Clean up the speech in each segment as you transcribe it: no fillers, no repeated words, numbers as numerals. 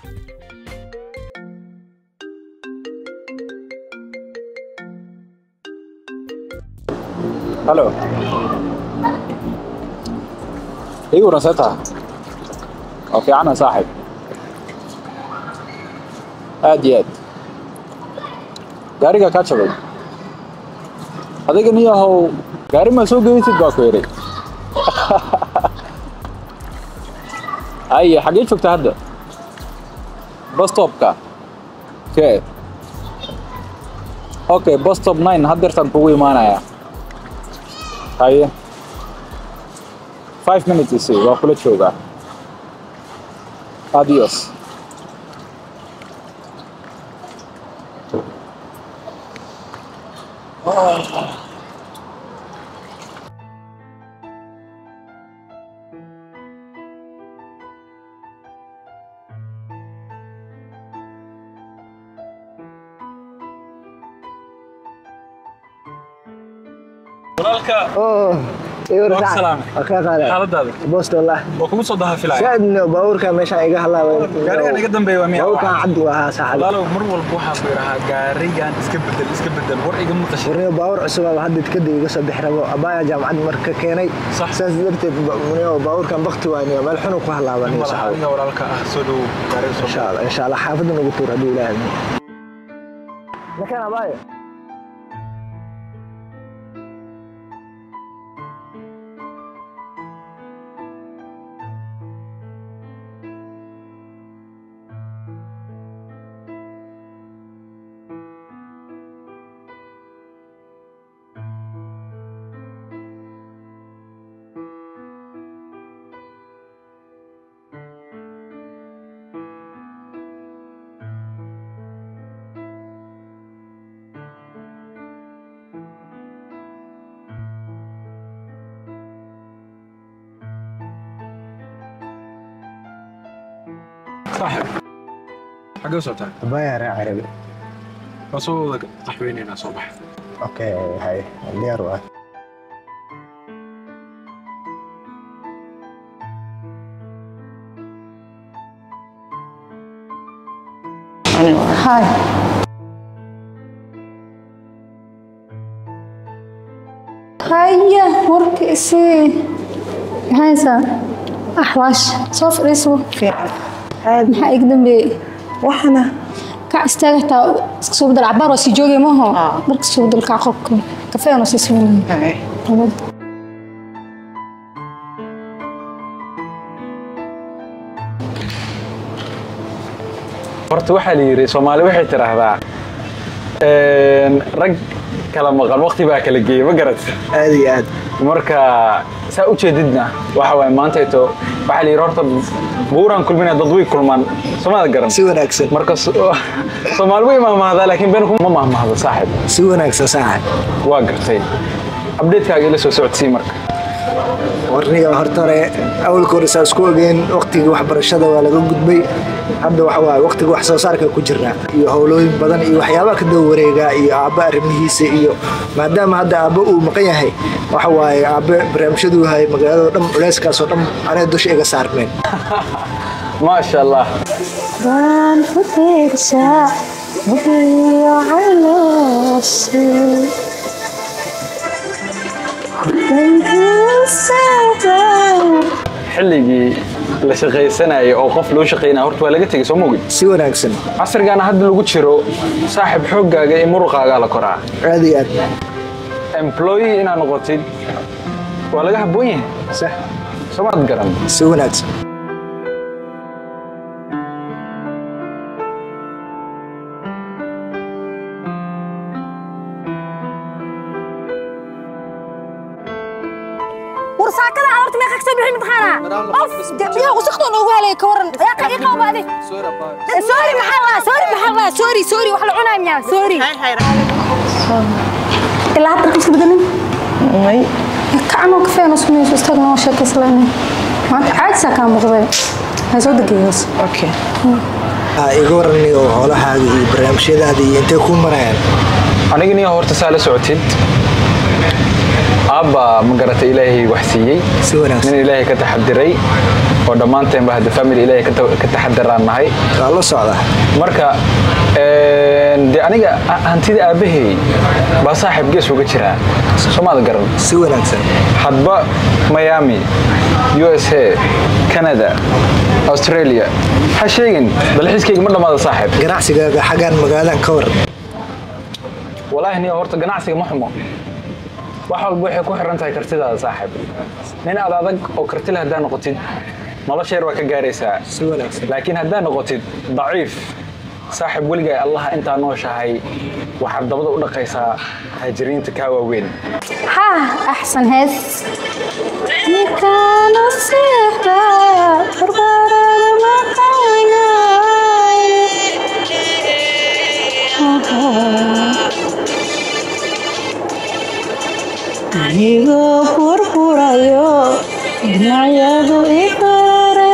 الو ايوه رصيتها اوكي انا صاحب اديات gaariga ka jabay adiga niyahow gaari ma soo geeysid baa ku yiri ay xagee joogtaa hadda bus stopka okay bus stop 9 haddeertan kugu imaanaya haye 5 minutes isi waa kula joogaa adios ايوه سلام حالداada بوست والله وكم soo daha filay saadna baawurka meesha iga halaaway gaarigan iga dambeeyay waa miyaa baawurka cad waa saaxib walaalo mar walba waxa ku yiraahdaa gaarigan iska bedel war iga maqashay warna baawur cusub ah hadda kadib iga soo bixrabo abaya jaamacad marka keenay saas darteed baawurkan waqti waaniyo meel xun ku halaabanay saaxib aniga walaalka ah soo dhow gaariga soo insha Allah xaafadda nagu tuur hadii ilaahay nakana abaya صاحب حاجه صوتها باير عربي فصوتك قحوينينا صباح اوكي هاي اللي اروح هاي هيا ورك اسي هايسا احواش صوف ريسو في maxaa ig dambeeyay waxana ka istaagta isku soo badal cabaar oo si joogay ma ho marka soo badal ka qofka kafee oo si sameeyay horta waxa la yiri Soomaali waxay tiraahdaa rag kala maqan waqti baa kala geeyay ma garat aad iyo aad marka saa u jeedidna waxa way maanta ito waxa la yiri horta buuran kulmina dad way kulmaan Soomaali garan si wanaagsan marka Soomaali way maamahda laakiin beenku ma maamahda saaxib si wanaagsan saaxib waa gartay update-kaaga ila soo socodsii marka warniga hortare awal koorisa isku ogeen waqtiga waxbarashada waa laga gudbay hadda waxa waa waqtiga wax soo saarka ku jirna iyo hawlooyin badan iyo waxyaabaha ka daba wareega iyo aabba arrimihiisa iyo maadaama hadda aabba uu maqan yahay waxa waaye aabba barnaamijyadu yahay magaalada dhan culeyskaas oo dhan anay dusha iga saarmeen ما شاء الله waan futeersaa mubiyo caloosha xilligii la shaqaysanayay oo qof loo shaqeynaa horta waa laga tagay soo moogid si wanaagsan casrigan hadda lagu jiro saaxib xooggaaga iyo muruqaaga la koraa aad iyo aad employee inaad noqotid waa laga habboon yahay sax somaad garan si wanaagsan ورساكدا عورت ما خكسب بحي متخانا اوف يا وسختون اوغو هلي كورن يا قيقه وبادي سوري محلا سوري wax la cunay miya سوري ila hadda ku isbeddelin may kaano kafee noo sameeyay istaagna oo sheekaysanay maanta caadsa ka muuqday ha soo dageeyay okay iga waraniyo howlahaaga iyo barnaamijyadaada iyo intee ku marayaan anigana horta saa la socotid أبا مقرة إلهي وحسيي من إلهي كتحدري ودمانتين بهذا فاميلي إلهي كتحدران معي الله صعدة مركا دي أنا هنتي أبيه بصاحب جيس وقتشرا شو ما ذكرن سوى نفسه حدبا ميامي USA كندا أستراليا حشيين بالحس كي مرة ما صاحب جناحسي حاجة مقالة كور والله هني هورت جناحسي محمو waxal buuxay ku xiran tahay kartidaada saaxiib nin adag oo karti leh hadaa noqotid nolosha yar waa ka gaaraysaa laakiin hadaa noqotid daciif saaxiib waligaa allah inta nooshahay waxa dabada u dhaqaysaa haajiriinta ka waaweyn ha ahsan hees nikana sihba qarbara ma qayna Anigo purpurayo dhinacyadu ikare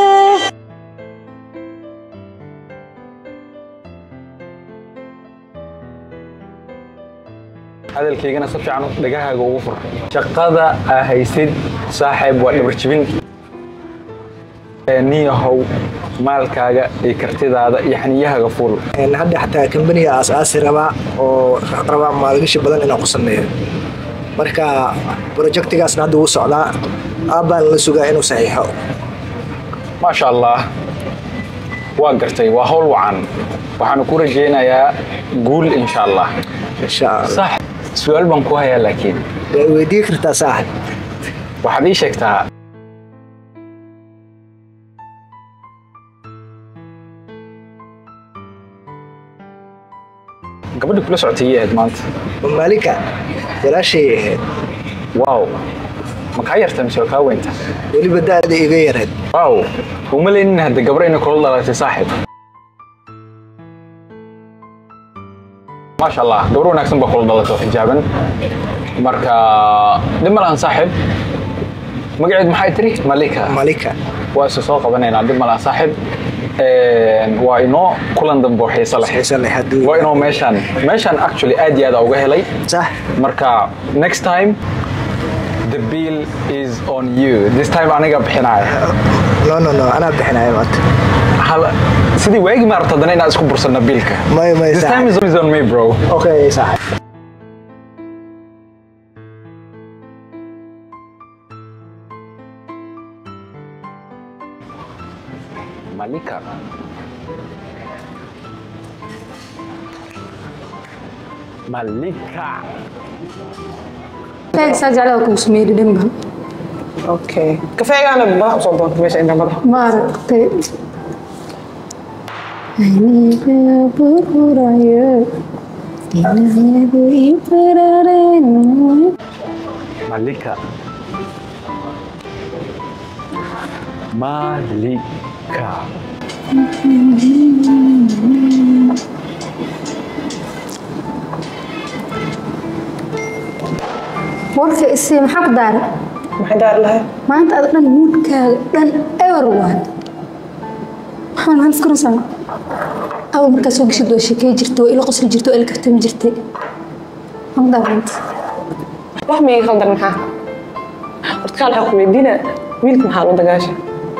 hadalkaygana si fiican dhagahaaga ugu fur shaqada haysid saaxiib waa dhabar jibin niyahow maalkaaga iyo kartidaada iyo xaniyahaaga fuul hadda xataa kambaniga asaasi rabaa oo rabaa maalgashi badan inaan ku sameeyo marka projectigaasna hadda uu socdaa aabaan la sugaa inuu saxiixo maasha allah waa gartay waa hawl wacan waxaan ku rajaynayaa guul insha allah صح سؤال بنكو هيا لكن ويديك رتا صاحب waxaad ii sheegtaa gabadhi kula socotay yaad maanta malika walaashay waaw ma ka yartay mise ka weynta waliba daada iga yareed waaw uma leeyin hadda gabar inay kula dhalatay saaxiib ما شاء الله قبرون أكسن بقول ضلته حجابا مركا دمر عن صاحب مقعد محيتري ملكة واسسوق بنينا دمر عن صاحب وإنه كلن دم بوحي صلح وإنه ماشان actually أدي هذا وجه لي صح مركا next time the bill is on you this time أنا جاب حناية no أنا بحناية مات سيدي واجي ما رتضني ناس كبر سنة بيلك ما this time is on me bro okay صح ملكة كيف سجلوا كوسمير دمها اوكي كفايه انا ما صوبت مش عندنا مره ما رتي أنا بقولي أنا بقولي فرارين ملكة warka isii maxaa ku daaray maxay daar lahayd maanta aad dhan moodkaaga dhan ewer waad waxaan iskurusan aw markaa soo gashay doo sheekay jirto ila qosli jirto ila kartami jirtay hamda maanta wax ma iga khaldan maxaa horta kale waxa ku weydiina wiilka maxaa loo dagaashay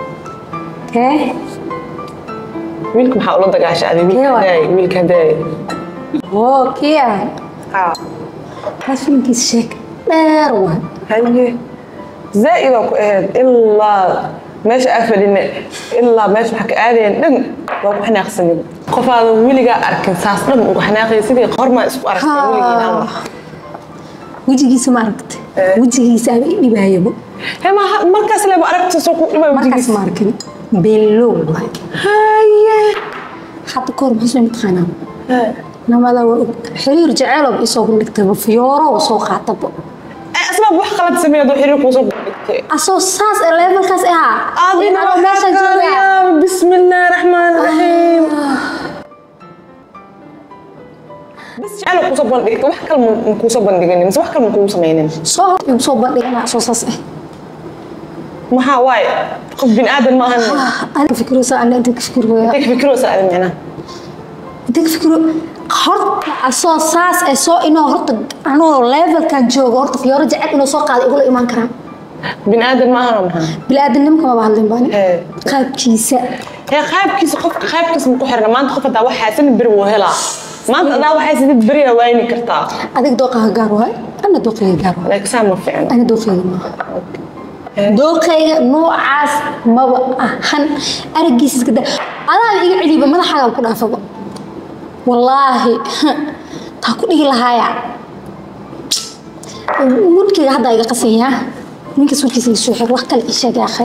wiilka maxaa loo dagaashay wiilka daay oo kiya xafinkiis sheek dheer waa haye زائد إلا ماشي أفلنا إلا ماشي حكي آذين دم وإحنا خسرنا قفاض ويلقى أركن ساسرم وإحنا خسرنا قرما اسمه أركن وجهي سماركت وجهي سامي نبايبه هي ما مركز اللي بأركت سوق مركز ماركن بيلو هاي حتى كور محسن متخانم نما لو حرير جعله بيسوق نكتب فيورا وسوق عطبه أسمع بوح قلت سمية دو حرير وسوق أساس الليفل كاس بسم الله الرحمن الرحيم بس جعله كوسا بندق wax kale ma ku soo bandhigin wax kale ma ku sameeyeen soo bandhigana asaas maxaa waay qof bin aadan ma ahan أنا فكرة سألنا أنت فكرة فكرة سألنا أنت فكرة horta asoo saas ee soo inoo horta anoo levelkan joogo horta fiyooro jecel inuu soo qaado igula imaan karaa بن آدم ما هرم bini'aadanimka ma bahadlin baan qaabkiisa هي خايب كيس خايب كيس مكحرنا ما أنت خفت دعوة حاسين بري وهلا ما أنت دعوة حاسين بري وين كرتا adig dooqaha gaar waay ana dooqayga gaar waay لكن سام فعلا ana dooqayga ma dooqayga noocaas maba ahan aragiisa iska daa adaan iga celiba madaxaaga ku dhaafaba wallaahi taa ku dhigi lahaaya mudkayga hadda iga qasaya ninka suurkiisa soo xir wax kale isha gaaqay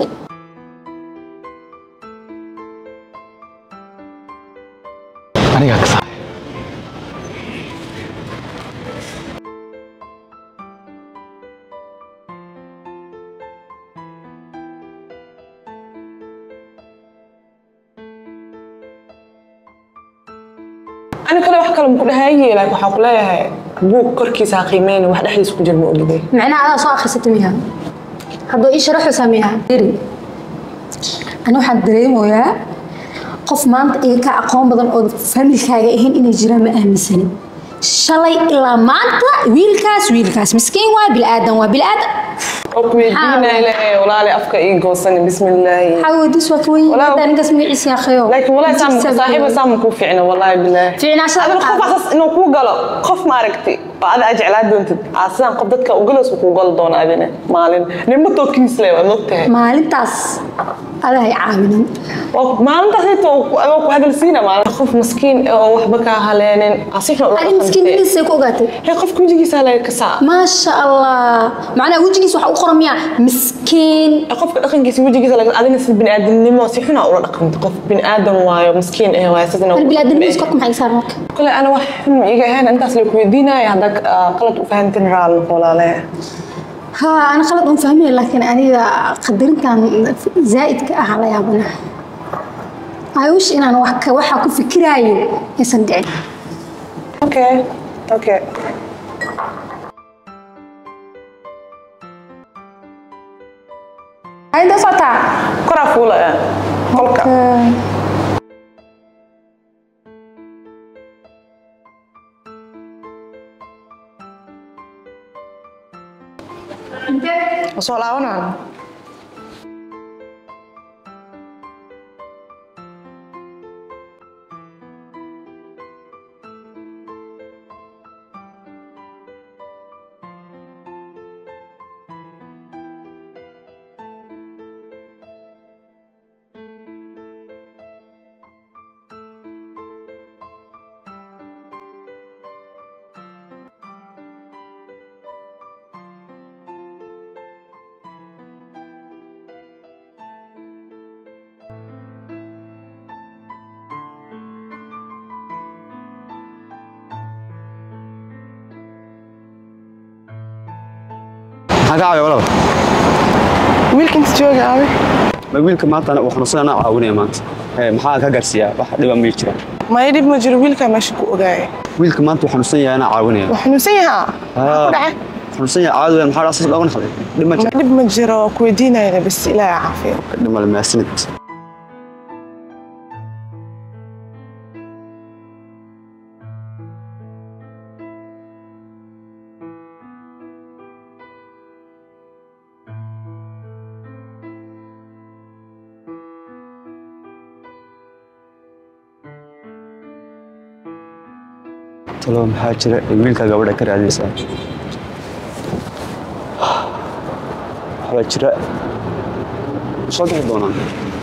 aniga ka saar أنا كله wax kale muku dhahaayay laakiin waxa ku leeyahay buug korkiisa qiimeyn wax dhaxdiis ku jir ma ogday macna adaa soo akhrisatay miyaa hadduu ii sharaxo sameeyaa diri ana waxaan dareemayaa qof maanta iga ka aqoon badan oo familkaaga ahayn inay jiraan ma aaminsanin shalay ilaa maanta wiilkaas miskiin waa bilaadan وكويدينا إلى ولا أفكار إيجوسن بسم الله حاوديس وكوي هذا نقص من عيسى يا خيو لكن والله صاحبه سام كوف فينا والله بالله فينا عشان هذا الخوف أساس إنه كو قال خوف ما ركتي بعد أجعل هذا أنت عشان قبضتك وجلس وكو قال دون أبينا مالين لما توكيس له ونقطة مالين تاس هذا هي عاملين مالين تاس تو أنا كو هذا السينما مالين خوف مسكين أو وحبك هالين عصيفنا ولا أنا مسكين اللي سيكو قاتل هي خوف كم جيجي سالة كسا ما شاء الله معنا وجهي سوح أخرى ميا مسكين خوف أخن جيسي وجهي سالة أدين ناس بني آدم نما صيحنا ولا أخن خوف بني آدم وايو مسكين إيه وايو سيدنا البلاد اللي يسكتكم حي صار مك كل أنا واحد يجي هنا أنت أصلك ويدينا يهدك قلت وفهمتني رال ولا لا ها أنا خلط أفهمني لكن أنا قدرت كان زائد كأعلى يا بنا عايش إن أنا واحد أكون فكراي يصدقني أوكي هاي ده صوتها كرافولا ملكة وصل عونا حاجة ولا ويلك أنت جوجي أبي ما ويلك ما أنا وخلصنا أنا عاوني ما أنت محاك هجرسيا واحد يبغى ميشتري ما يدري ما جرى ويلك ماشي كوجاي ويلك ما أنت وخلصنا أنا عاوني وحنوسيها خلصنا عادوا محل أساس الأول خلي ما جرى كويدينا هنا بس لا عافية لما لما سنت تلو محاجرة ويلك قبل أكره هذه الساعة محاجرة صدق دونا